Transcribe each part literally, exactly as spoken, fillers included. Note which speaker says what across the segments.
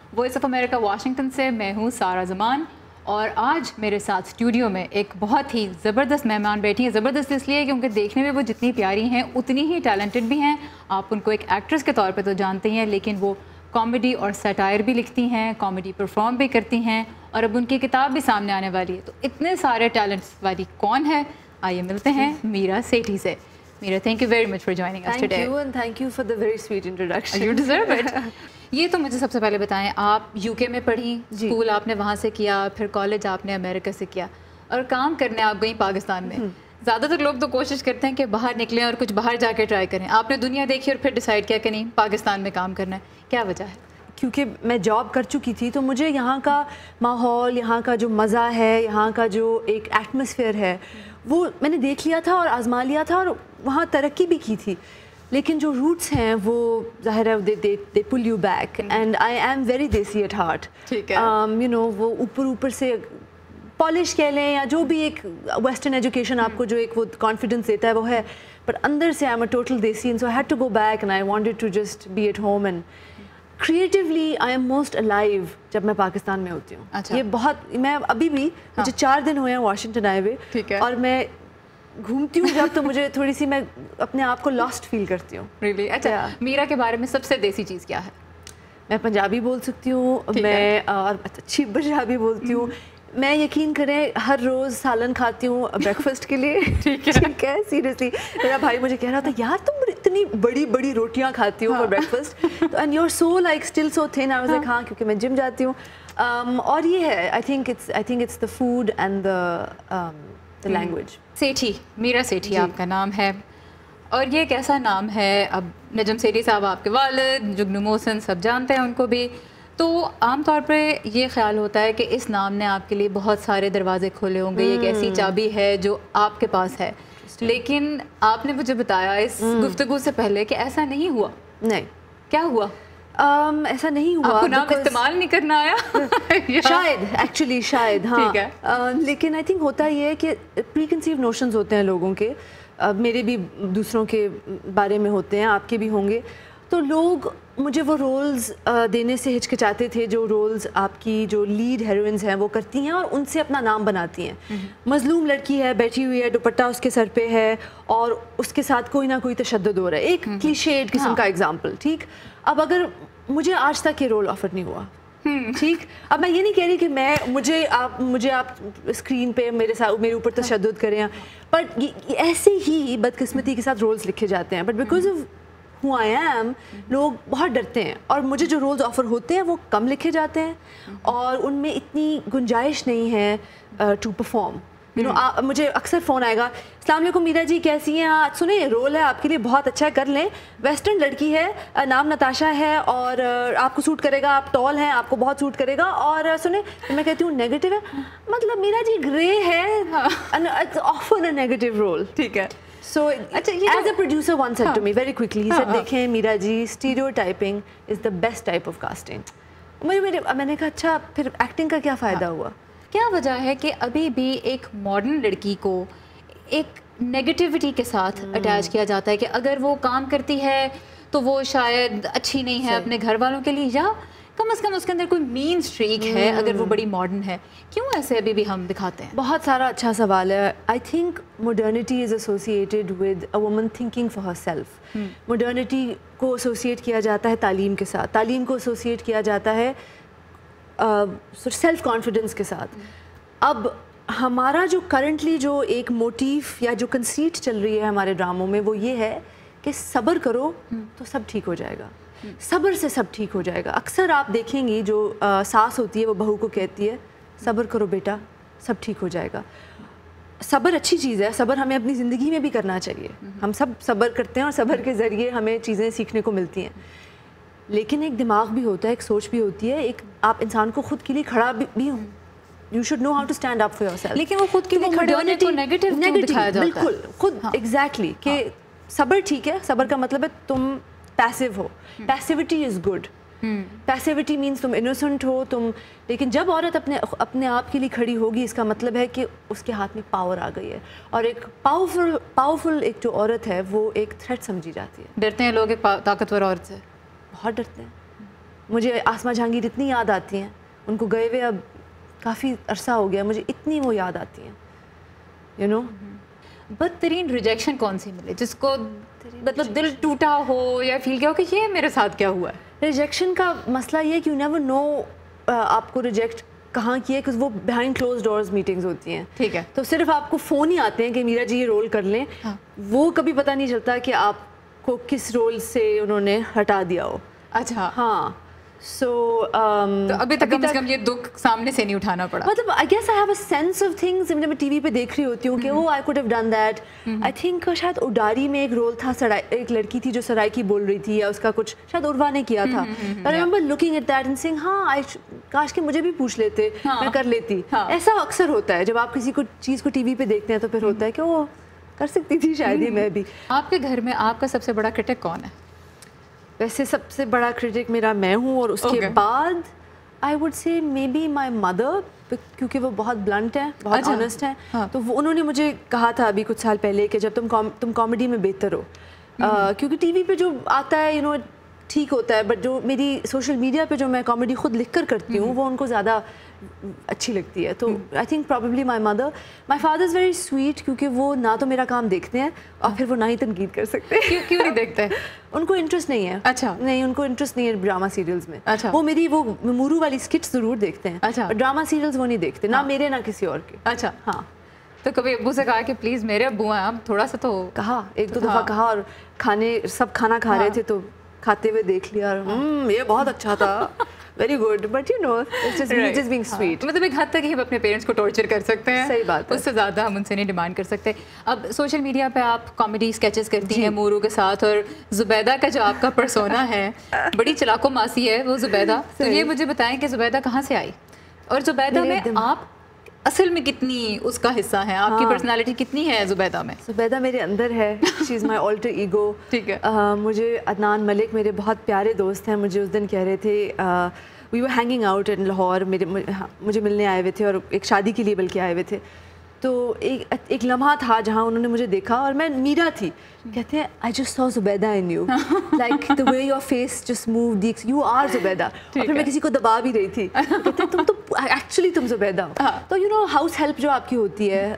Speaker 1: Voice of America Washington से मैं हूँ सारा जमान, और आज मेरे साथ स्टूडियो में एक बहुत ही ज़बरदस्त मेहमान बैठी हैं। ज़बरदस्त इसलिए क्योंकि देखने में वो जितनी प्यारी हैं उतनी ही टैलेंटेड भी हैं। आप उनको एक एक्ट्रेस के तौर पे तो जानते ही हैं, लेकिन वो कॉमेडी और सटायर भी लिखती हैं, कॉमेडी परफॉर्म भी करती हैं, और अब उनकी किताब भी सामने आने वाली है। तो इतने सारे टैलेंट्स वाली कौन है, आइए मिलते हैं मीरा सेठी से। Mira, thank you very much for joining us today.
Speaker 2: Thank you and thank you for the very sweet introduction.
Speaker 1: You deserve it. ये तो मुझे सबसे पहले बताएं, आप यूके में पढ़ी, स्कूल आपने वहाँ से किया, फिर कॉलेज आपने अमेरिका से किया, और काम करने आप गई पाकिस्तान में। ज़्यादातर लोग तो कोशिश करते हैं कि बाहर निकलें और कुछ बाहर जाके ट्राई करें। आपने दुनिया देखी और फिर डिसाइड किया कि नहीं, पाकिस्तान में काम करना है। क्या वजह है?
Speaker 2: क्योंकि मैं जॉब कर चुकी थी, तो मुझे यहाँ का माहौल, यहाँ का जो मज़ा है, यहाँ का जो एक एटमॉस्फेयर है, वो मैंने देख लिया था और आजमा लिया था, और वहाँ तरक्की भी की थी। लेकिन जो रूट्स हैं वो ज़ाहिर है they they they pull you back, and I am very desi at heart.
Speaker 1: ठीक है,
Speaker 2: यू नो वो ऊपर ऊपर से पॉलिश कह लें या जो भी एक वेस्टर्न एजुकेशन आपको जो एक वो कॉन्फिडेंस देता है वो है, पर अंदर से I am a total desi, and so I had to go back and I wanted to just be at home and creatively I am most alive जब मैं पाकिस्तान में होती हूँ।
Speaker 1: अच्छा। ये
Speaker 2: बहुत, मैं अभी भी हाँ। मुझे चार दिन हुए हैं वाशिंगटन आए हुए, और मैं घूमती हूँ जब, तो मुझे थोड़ी सी मैं अपने आप को लॉस्ट फील करती हूँ।
Speaker 1: रियली? अच्छा, मीरा के बारे में सबसे देसी चीज़ क्या है?
Speaker 2: मैं पंजाबी बोल सकती हूँ, मैं और अच्छी पंजाबी बोलती हूँ। मैं यकीन करें हर रोज़ सालन खाती हूँ ब्रेकफास्ट के लिए। ठीक है, ठीक है, सीरियसली। मेरा भाई मुझे कह रहा था, यार तुम इतनी बड़ी बड़ी रोटियाँ खाती हो for breakfast, and you are so like still so thin. I was like हाँ, क्योंकि मैं जिम जाती हूँ। um, और ये है, I think it's I think it's the food and the the language.
Speaker 1: Sethi, Meera Sethi आपका नाम है, और ये कैसा नाम है? अब नजम सेठी साहब आपके वालिद, जुगनू मोहसिन सब जानते हैं उनको भी, तो आमतौर पे ये ख्याल होता है कि इस नाम ने आपके लिए बहुत सारे दरवाजे खोले होंगे, ये एक ऐसी चाबी है जो आपके पास है। लेकिन आपने मुझे बताया इस गुफ्तगू से पहले कि ऐसा नहीं हुआ।
Speaker 2: नहीं।
Speaker 1: क्या हुआ?
Speaker 2: um, ऐसा नहीं हुआ।
Speaker 1: आपको नाम इस्तेमाल नहीं करना आया?
Speaker 2: शायद, एक्चुअली शायद, हाँ।
Speaker 1: ठीक है।
Speaker 2: uh, लेकिन आई थिंक होता ये है कि प्री कंसीव नोशंस होते हैं लोगों के, uh, मेरे भी दूसरों के बारे में होते हैं, आपके भी होंगे। तो लोग मुझे वो रोल्स देने से हिचकिचाते थे जो रोल्स आपकी जो लीड हीरोइंस हैं वो करती हैं और उनसे अपना नाम बनाती हैं। मजलूम लड़की है, बैठी हुई है, दुपट्टा उसके सर पे है और उसके साथ कोई ना कोई तशद्दुद हो रहा है, एक क्लीशेड किस्म का एग्जाम्पल। ठीक, अब अगर मुझे आज तक ये रोल ऑफर नहीं हुआ, ठीक, अब मैं ये नहीं कह रही कि मैं मुझे आप मुझे आप स्क्रीन पे मेरे साथ मेरे ऊपर तशद्दुद करें, बट ऐसे ही बदकिस्मती के साथ रोल्स लिखे जाते हैं। But because of who I am, लोग बहुत डरते हैं, और मुझे जो रोल्स ऑफर होते हैं वो कम लिखे जाते हैं और उनमें इतनी गुंजाइश नहीं है टू परफॉर्म। यू नो, मुझे अक्सर फ़ोन आएगा, अस्सलाम वालेकुम मीरा जी, कैसी हैं आप? सुने, रोल है आपके लिए, बहुत अच्छा है, कर लें। वेस्टर्न लड़की है, नाम नताशा है, और आपको सूट करेगा, आप टॉल हैं, आपको बहुत सूट करेगा। और सुने, मैं कहती हूँ नेगेटिव है, मतलब मीरा जी ग्रे है, ऑफर अ नेगेटिव रोल। ठीक है। So,
Speaker 1: अच्छा,
Speaker 2: as a producer once said to me very quickly, he said, देखें Meera ji, stereotyping is the best type of casting. मेरे मेरे मैंने कहा अच्छा, फिर एक्टिंग का क्या फ़ायदा हुआ?
Speaker 1: क्या वजह है कि अभी भी एक मॉडर्न लड़की को एक नेगेटिविटी के साथ अटैच किया जाता है कि अगर वो काम करती है तो वो शायद अच्छी नहीं है अपने घर वालों के लिए, या कम से कम उसके अंदर कोई मीन स्ट्रीक है अगर वो बड़ी मॉडर्न है? क्यों ऐसे अभी भी हम दिखाते हैं?
Speaker 2: बहुत सारा अच्छा सवाल है। I think modernity is associated with a woman thinking for her self. Modernity को एसोसिएट किया जाता है तालीम के साथ, तालीम को एसोसिएट किया जाता है सेल्फ uh, कॉन्फिडेंस के साथ। अब हमारा जो करंटली जो एक मोटिव या जो कंसीट चल रही है हमारे ड्रामों में, वो ये है कि सब्र करो तो सब ठीक हो जाएगा, सब्र से सब ठीक हो जाएगा। अक्सर आप देखेंगी जो आ, सास होती है वो बहू को कहती है, सब्र करो बेटा, सब ठीक हो जाएगा। सब्र अच्छी चीज़ है, सब्र हमें अपनी ज़िंदगी में भी करना चाहिए, हम सब सब्र करते हैं और सब्र के ज़रिए हमें चीज़ें सीखने को मिलती हैं। लेकिन एक दिमाग भी होता है, एक सोच भी होती है, एक आप इंसान को खुद के लिए खड़ा भी, भी हो, you should know how to stand up for yourself.
Speaker 1: लेकिन वो खुद के लिए खड़े होने को नेगेटिव दिखाया जाता है।
Speaker 2: बिल्कुल, खुद एग्जैक्टली कि सब्र ठीक है, सब्र का मतलब है तुम पैसिव हो, passivity is good. Passivity means तुम इनोसेंट हो, तुम, लेकिन जब औरत अपने अपने आप के लिए खड़ी होगी, इसका मतलब है कि उसके हाथ में पावर आ गई है, और एक पावरफुल पावरफुल एक जो औरत है वो एक थ्रेट समझी जाती है।
Speaker 1: डरते हैं लोग एक ताकतवर औरत से,
Speaker 2: बहुत डरते हैं। مجھے آسما جہانگیر اتنی یاد آتی ہیں, ان کو گئے ہوئے اب کافی عرصہ ہو گیا, مجھے اتنی وہ یاد آتی ہیں, یو نو.
Speaker 1: بدترین ریجیکشن کون سی ملے جس کو مطلب دل ٹوٹا ہو یا فیل کیا ہو کہ یہ میرے ساتھ کیا ہوا ہے؟
Speaker 2: ریجیکشن کا مسئلہ یہ ہے کہ یو نیور نو آپ کو ریجیکٹ کہاں کی ہے, وہ بیہائنڈ کلوز ڈورز میٹنگز ہوتی ہیں.
Speaker 1: ٹھیک ہے.
Speaker 2: تو صرف آپ کو فون ہی آتے ہیں کہ میرا جی یہ رول کر لیں, وہ کبھی پتہ نہیں چلتا کہ آپ کو کس رول سے انہوں نے ہٹا دیا ہو.
Speaker 1: اچھا.
Speaker 2: ہاں. سو
Speaker 1: ابھی تک کم از کم یہ دکھ سامنے سے نہیں اٹھانا پڑا.
Speaker 2: مطلب I guess I have a sense of things. جب میں ٹی وی پہ دیکھ رہی ہوتی ہوں کہ oh I could have done that. I think شاید اڈاری میں ایک رول تھا, ایک لڑکی تھی جو سرائکی بول رہی تھی, یا اس کا کچھ شاید عروا نے کیا تھا. I remember looking at that and seeing ہاں کاش کہ مجھے بھی پوچھ لیتے, میں کر لیتی. ایسا اکثر ہوتا ہے جب آپ کسی کو چیز کو ٹی وی پہ دیکھتے ہیں, تو پھر ہوتا ہے کہ وہ کر سکتی تھی شاید یہ میں بھی.
Speaker 1: آپ کے گھر میں آپ کا سب سے بڑا کرٹک کون ہے؟
Speaker 2: ویسے سب سے بڑا کرٹک میرا میں ہوں, اور اس کے بعد I would say may be my mother, کیونکہ وہ بہت بلنٹ ہیں, بہت آنیسٹ ہیں. تو وہ انہوں نے مجھے کہا تھا ابھی کچھ سال پہلے کہ جب تم تم کامیڈی میں بہتر ہو, کیونکہ ٹی وی پہ جو آتا ہے یو نو ٹھیک ہوتا ہے, بٹ جو میری سوشل میڈیا پہ جو میں کامیڈی خود لکھ کر کرتی ہوں وہ ان کو زیادہ اچھی لگتی ہے. تو I think probably my mother. My father is very sweet, کیونکہ وہ نہ تو میرا کام دیکھتے ہیں اور پھر وہ نہ ہی تنقید کر سکتے ہیں.
Speaker 1: کیوں کیوں نہیں دیکھتے؟
Speaker 2: ان کو انٹرسٹ نہیں ہے.
Speaker 1: اچھا.
Speaker 2: نہیں, ان کو انٹرسٹ نہیں ہے ڈرامہ سیریلز میں.
Speaker 1: اچھا.
Speaker 2: وہ میری وہ مورو والی اسکٹس ضرور دیکھتے ہیں.
Speaker 1: اچھا.
Speaker 2: ڈرامہ سیریلز وہ نہیں دیکھتے, نہ میرے نہ کسی اور کے.
Speaker 1: اچھا.
Speaker 2: ہاں.
Speaker 1: تو کبھی ابو سے کہا کہ پلیز میرے ابو ہیں, آپ تھوڑا سا تو
Speaker 2: کہا, ایک دو دفعہ کہا, اور کھانے سب کھانا کھا رہے تھے تو کھاتے ہوئے دیکھ لیا, اور یہ بہت اچھا تھا, very good, but you know it's just me just being sweet.
Speaker 1: مطلب ایک حد تک ہی ہم اپنے پیرنٹس کو ٹارچر کر سکتے ہیں.
Speaker 2: صحیح بات ہے,
Speaker 1: اس سے زیادہ ہم ان سے نہیں ڈیمانڈ کر سکتے. اب سوشل میڈیا پہ آپ کامیڈی اسکیچز کرتی ہیں مورو کے ساتھ, اور زبیدہ کا جو آپ کا پرسونا ہے بڑی چلاکو ماسی ہے وہ زبیدہ. تو یہ مجھے بتائیں کہ زبیدہ کہاں سے آئی, اور زبیدہ میں آپ اصل میں کتنی اس کا حصہ ہے, آپ کی پرسنالٹی کتنی ہے زبیدہ میں؟
Speaker 2: زبیدہ میرے اندر ہے, شی از مائی آلٹر ایگو.
Speaker 1: ٹھیک ہے.
Speaker 2: مجھے عدنان ملک میرے بہت پیارے دوست ہیں, مجھے اس دن کہہ رہے تھے, we were hanging out in Lahore, میرے مجھے ملنے آئے ہوئے تھے, اور ایک شادی کے لیے بلکہ آئے ہوئے تھے. تو ایک ایک لمحہ تھا جہاں انہوں نے مجھے دیکھا, اور میں میرا تھی, کہتے ہیں I just saw Zubaida in you, like the way your face just move, دیکھ یو آر زبیدہ. اور پھر میں کسی کو دبا بھی رہی تھی, کہتے ہیں تم تو ایکچولی تم زبیدہ ہو. تو یو نو ہاؤس ہیلپ جو آپ کی ہوتی ہے,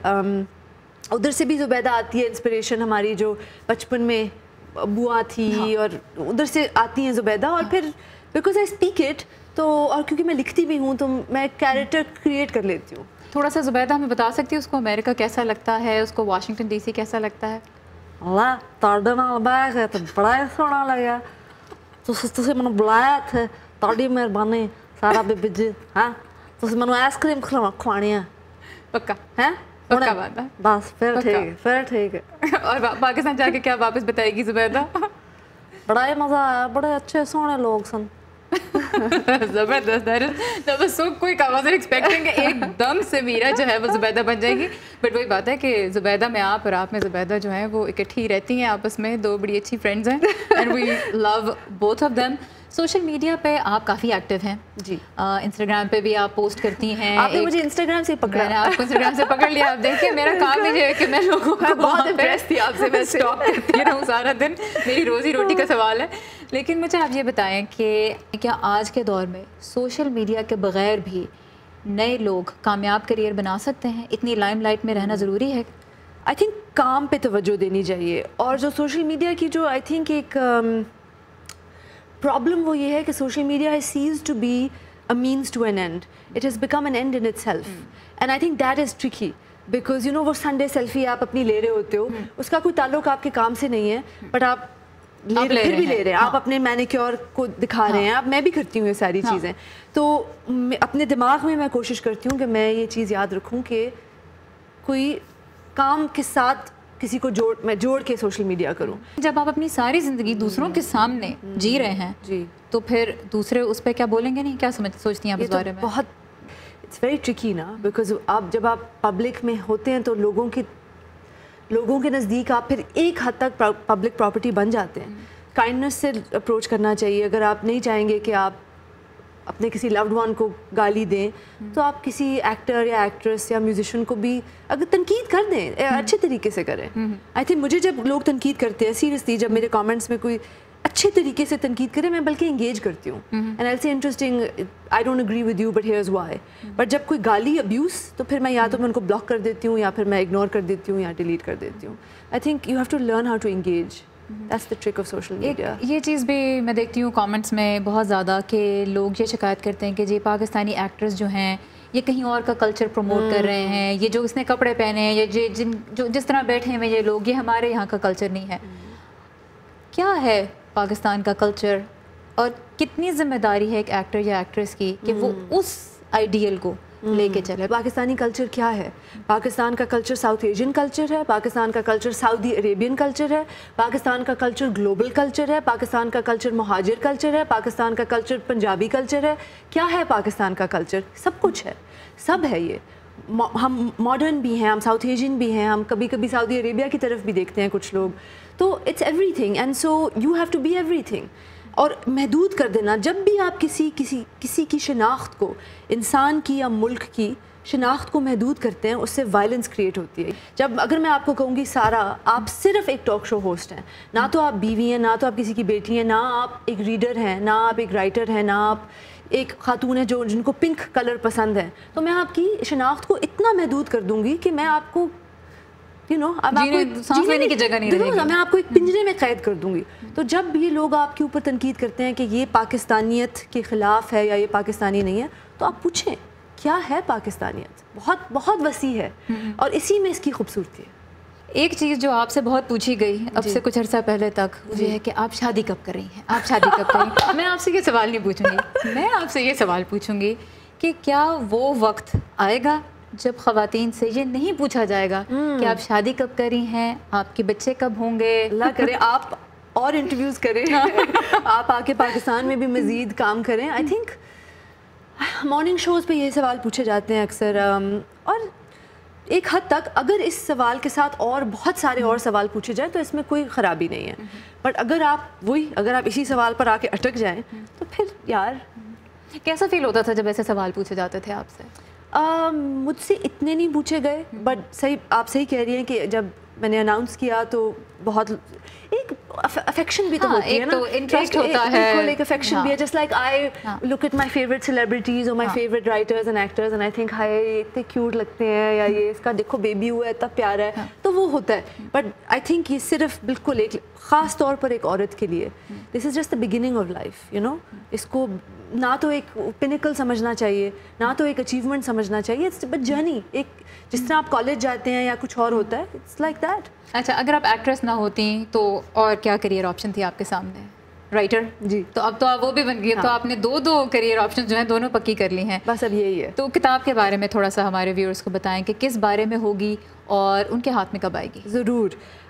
Speaker 2: ادھر سے بھی زبیدہ آتی ہے انسپریشن ہماری, جو بچپن میں بوا تھی, اور ادھر سے آتی ہیں زبیدہ. اور پھر بیکاز آئی اسپیک اٹ, تو اور کیونکہ میں لکھتی بھی ہوں تو میں کیریکٹر کریٹ کر لیتی ہوں.
Speaker 1: تھوڑا سا زبیدہ ہمیں بتا سکتی ہے اس کو امریکہ کیسا لگتا ہے, اس کو واشنگٹن ڈی سی کیسا لگتا ہے؟
Speaker 2: اللہ تاڑے نال بیٹھ گئے تو بڑا سونا لگا, تسی مینوں بلایا تھے, تاڑی مہربانی سارا بی جی. ہاں تسی مینوں آئس کریم کھوانی ہے
Speaker 1: پکا
Speaker 2: ہے,
Speaker 1: پکا بات ہے,
Speaker 2: بس پھر ٹھیک ہے, پھر ٹھیک ہے.
Speaker 1: اور پاکستان جا کے کیا واپس بتائے گی زبیدہ؟
Speaker 2: بڑا ہی مزہ آیا, بڑے اچھے سونے لوگ سن.
Speaker 1: زبردست. سو کوئی واز ایکسپیکٹنگ کہ ایک دم سے میرا جو ہے وہ زبیدہ بن جائے گی, بٹ وہی بات ہے کہ زبیدہ میں آپ اور آپ میں زبیدہ جو ہیں وہ اکٹھی رہتی ہیں آپس میں, دو بڑی اچھی فرینڈز ہیں, and we love both of them. Social media پہ آپ کافی ایکٹیو ہیں
Speaker 2: جی,
Speaker 1: انسٹاگرام پہ بھی آپ پوسٹ کرتی ہیں.
Speaker 2: آپ نے مجھے انسٹاگرام سے پکڑا,
Speaker 1: آپ کو انسٹاگرام سے پکڑ لیا. آپ دیکھیں میرا کام یہ ہے کہ میں لوگوں کو
Speaker 2: بہت امپریس تھی آپ سے, میں
Speaker 1: اسٹاک کرتی رہوں سارا دن, میری روزی روٹی کا سوال ہے. لیکن مجھے آپ یہ بتائیں کہ کیا آج کے دور میں سوشل میڈیا کے بغیر بھی نئے لوگ کامیاب کریئر بنا سکتے ہیں؟ اتنی لائم لائٹ میں رہنا ضروری ہے؟
Speaker 2: آئی تھنک کام پہ توجہ دینی چاہیے. اور جو سوشل میڈیا کی جو آئی تھنک ایک پرابلم وہ یہ ہے کہ social media has ceased to be a means to an end, it has become an end in itself, and I think that is tricky, because you know وہ Sunday selfie آپ اپنی لے رہے ہوتے ہو, اس کا کوئی تعلق آپ کے کام سے نہیں ہے, بٹ آپ پھر بھی لے رہے ہیں, آپ اپنے مینیکیور کو دکھا رہے ہیں. آپ میں بھی کرتی ہوں یہ ساری چیزیں, تو اپنے دماغ میں میں کوشش کرتی ہوں کہ میں یہ چیز یاد رکھوں کہ کوئی کام کے ساتھ کسی کو جوڑ میں جوڑ کے سوشل میڈیا کروں.
Speaker 1: جب آپ اپنی ساری زندگی دوسروں کے سامنے جی رہے ہیں
Speaker 2: جی,
Speaker 1: تو پھر دوسرے اس پہ کیا بولیں گے؟ نہیں, کیا سمجھ سوچتی ہیں آپ اس بارے میں؟
Speaker 2: بہت اٹس ویری ٹرکی نا, بیکاز آپ جب آپ پبلک میں ہوتے ہیں تو لوگوں کی لوگوں کے نزدیک آپ پھر ایک حد تک پبلک پراپرٹی بن جاتے ہیں. کائنڈنس سے اپروچ کرنا چاہیے. اگر آپ نہیں چاہیں گے کہ آپ اپنے کسی لوڈ ون کو گالی دیں, تو آپ کسی ایکٹر یا ایکٹریس یا میوزیشین کو بھی اگر تنقید کر دیں, اچھے طریقے سے کریں. آئی تھنک مجھے جب لوگ تنقید کرتے ہیں سیریسلی, جب میرے کامنٹس میں کوئی اچھے طریقے سے تنقید کرے, میں بلکہ انگیج کرتی ہوں. And I say interesting, I don't agree with you but here's why. But جب کوئی گالی ابیوز, تو پھر میں یا تو میں ان کو بلاک کر دیتی ہوں یا پھر میں اگنور کر دیتی ہوں یا ڈیلیٹ کر دیتی ہوں. I think you have to learn how to engage. That's the trick of social media.
Speaker 1: یہ چیز بھی میں دیکھتی ہوں کامنٹس میں بہت زیادہ کہ لوگ یہ شکایت کرتے ہیں کہ جی پاکستانی ایکٹرز جو ہیں یہ کہیں اور کا کلچر پروموٹ کر رہے ہیں, یہ جو اس نے کپڑے پہنے ہیں, یہ جن جو جس طرح بیٹھے ہوئے یہ لوگ, یہ ہمارے یہاں کا کلچر نہیں ہے. کیا ہے پاکستان کا کلچر اور کتنی ذمہ داری ہے ایک ایکٹر یا ایکٹریس کی کہ وہ اس آئیڈیل کو لے کے چلے؟
Speaker 2: پاکستانی کلچر کیا ہے؟ پاکستان کا کلچر ساؤتھ ایشین کلچر ہے, پاکستان کا کلچر سعودی عربین کلچر ہے, پاکستان کا کلچر گلوبل کلچر ہے, پاکستان کا کلچر مہاجر کلچر ہے, پاکستان کا کلچر پنجابی کلچر ہے. کیا ہے پاکستان کا کلچر؟ سب کچھ ہے, سب ہے. یہ ہم ماڈرن بھی ہیں, ہم ساؤتھ ایشین بھی ہیں, ہم کبھی کبھی سعودی عربیہ کی طرف بھی دیکھتے ہیں کچھ لوگ. تو it's everything, and so you have to be everything. اور محدود کر دینا, جب بھی آپ کسی کسی کسی کی شناخت کو, انسان کی یا ملک کی شناخت کو محدود کرتے ہیں, اس سے وائلنس کریٹ ہوتی ہے. جب اگر میں آپ کو کہوں گی سارا آپ صرف ایک ٹاک شو ہوسٹ ہیں, نہ تو آپ بیوی ہیں, نہ تو آپ کسی کی بیٹی ہیں, نہ آپ ایک ریڈر ہیں, نہ آپ ایک رائٹر ہیں, نہ آپ ایک خاتون ہے جو جن کو پنک کلر پسند ہے, تو میں آپ کی شناخت کو اتنا محدود کر دوں گی کہ میں آپ کو یو نو اب
Speaker 1: سانس لینے کی جگہ نہیں رہے گی,
Speaker 2: میں آپ کو ایک پنجرے میں قید کر دوں گی. تو جب یہ لوگ آپ کے اوپر تنقید کرتے ہیں کہ یہ پاکستانیت کے خلاف ہے یا یہ پاکستانی نہیں ہے, تو آپ پوچھیں کیا ہے پاکستانیت؟ بہت بہت وسیع ہے, اور اسی میں اس کی خوبصورتی ہے.
Speaker 1: ایک چیز جو آپ سے بہت پوچھی گئی اب سے کچھ عرصہ پہلے تک, وہ یہ ہے کہ آپ شادی کب کر رہی ہیں, آپ شادی کب کریں گی. میں آپ سے یہ سوال نہیں پوچھوں گی, میں آپ سے یہ سوال پوچھوں گی کہ کیا وہ وقت آئے گا جب خواتین سے یہ نہیں پوچھا جائے گا کہ آپ شادی کب کر رہی ہیں, آپ کے بچے کب ہوں گے؟
Speaker 2: اللہ کرے آپ اور انٹرویوز کریں, آپ آ کے پاکستان میں بھی مزید کام کریں. آئی تھنک مارننگ شوز پہ یہ سوال پوچھے جاتے ہیں اکثر, اور ایک حد تک اگر اس سوال کے ساتھ اور بہت سارے اور سوال پوچھے جائیں تو اس میں کوئی خرابی نہیں ہے. بٹ اگر آپ وہی اگر آپ اسی سوال پر آ کے اٹک جائیں تو پھر یار
Speaker 1: کیسا فیل ہوتا تھا جب ایسے سوال پوچھے جاتے تھے آپ سے؟
Speaker 2: مجھ سے اتنے نہیں پوچھے گئے, بٹ صحیح آپ صحیح کہہ رہی ہیں کہ جب میں نے اناؤنس کیا تو بہت ایک افیکشن بھی تو ہوتی ہے نا,
Speaker 1: انٹرسٹ ہوتا ہے,
Speaker 2: ایک افیکشن بھی ہے. Just like I look at my favourite celebrities اور my favourite writers and actors and I think ہائے اتنے کیوٹ لگتے ہیں, یا یہ اس کا دیکھو بیبی ہوا ہے اتنا پیارا ہے, تو وہ ہوتا ہے. بٹ آئی تھنک یہ صرف بالکل ایک خاص طور پر ایک عورت کے لیے, this is just the beginning of life, you know. اس کو نہ تو ایک پینیکل سمجھنا چاہیے, نہ تو ایک اچیومنٹ سمجھنا چاہیے, اٹس بٹ جرنی. ایک جس طرح آپ کالج جاتے ہیں یا کچھ اور ہوتا ہے, اٹس لائک دیٹ.
Speaker 1: اچھا, اگر آپ ایکٹریس نہ ہوتی تو اور کیا کریئر آپشن تھی آپ کے سامنے؟ رائٹر
Speaker 2: جی,
Speaker 1: تو اب تو آپ وہ بھی بن گئی, تو آپ نے دو دو کریئر آپشن جو ہیں دونوں پکی کر لی ہیں.
Speaker 2: بس اب یہی ہے.
Speaker 1: تو کتاب کے بارے میں تھوڑا سا ہمارے ویورز کو بتائیں کہ کس بارے میں ہوگی اور ان کے ہاتھ میں کب آئے گی؟
Speaker 2: ضرور.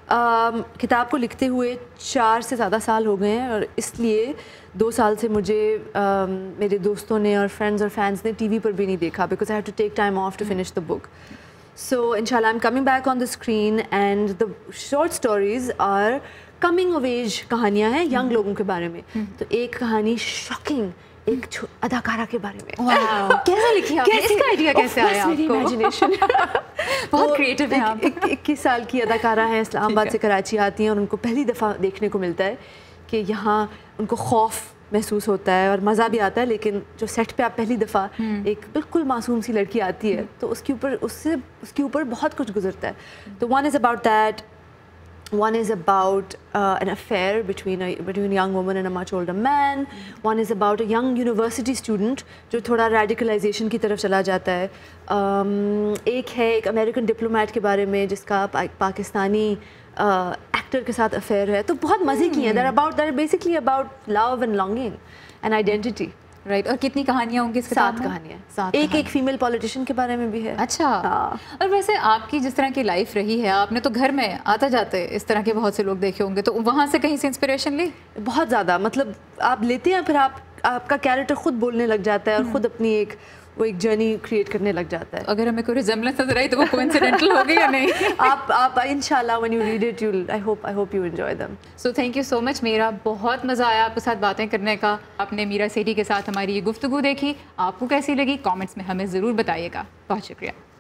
Speaker 2: کتاب کو لکھتے ہوئے چار سے زیادہ سال ہو گئے ہیں, اور اس لیے دو سال سے مجھے میرے دوستوں نے اور فرینڈز اور فینس نے ٹی وی پر بھی نہیں دیکھا, because I have to take time off to finish the book. So انشاءاللہ I am coming back on the screen, and the short stories are coming of age کہانیاں ہیں young لوگوں کے بارے میں. تو ایک کہانی شاکنگ ایک اداکارہ کے بارے میں.
Speaker 1: کیسے لکھی آپ نے, اس کا آئیڈیا کیسے آیا آپ کو؟
Speaker 2: امیجنیشن
Speaker 1: بہت کریٹو ہیں آپ.
Speaker 2: اکیس سال کی اداکارہ ہیں, اسلام آباد سے کراچی آتی ہیں, اور ان کو پہلی دفعہ دیکھنے کو ملتا ہے کہ یہاں ان کو خوف محسوس ہوتا ہے اور مزہ بھی آتا ہے, لیکن جو سیٹ پہ آپ پہلی دفعہ ایک بالکل معصوم سی لڑکی آتی ہے تو اس کے اوپر اس سے اس کے اوپر بہت کچھ گزرتا ہے. تو one is about that, one is about uh, an affair between a between a young woman and a much older man. One is about a young university student جو تھوڑا radicalization کی طرف چلا جاتا ہے. um, ایک ہے ایک امریکن ڈپلومیٹ کے بارے میں جس کا پاکستانی ایکٹر کے ساتھ افیئر ہے. تو بہت مزے کی ہیں. they're about they're basically about love and longing and identity.
Speaker 1: Right. اور کتنی کہانیاں ہوں گی اس کے ساتھ؟
Speaker 2: سات کہانیاں. ایک ایک فیمیل پولیٹیشین کے بارے میں بھی ہے.
Speaker 1: اچھا. اور ویسے آپ کی جس طرح کی لائف رہی ہے, آپ نے تو گھر میں آتا جاتے اس طرح کے بہت سے لوگ دیکھے ہوں گے, تو وہاں سے کہیں سے انسپریشن لی؟
Speaker 2: بہت زیادہ. مطلب آپ لیتے ہیں, پھر آپ آپ کا کیریکٹر خود بولنے لگ جاتا ہے اور خود اپنی ایک وہ ایک جرنی کریٹ کرنے لگ جاتا ہے.
Speaker 1: اگر ہمیں کوئی ریزمبلنس نظر آئی تو وہ کوئنسیڈنٹل ہوگی یا نہیں؟
Speaker 2: آپ آپ انشاءاللہ when you read it you'll I hope I hope you enjoy them.
Speaker 1: So thank you so much میرا, بہت مزہ آیا آپ کے ساتھ باتیں کرنے کا. آپ نے میرا سیٹھی کے ساتھ ہماری یہ گفتگو دیکھی, آپ کو کیسی لگی کامنٹس میں ہمیں ضرور بتائیے گا. بہت شکریہ.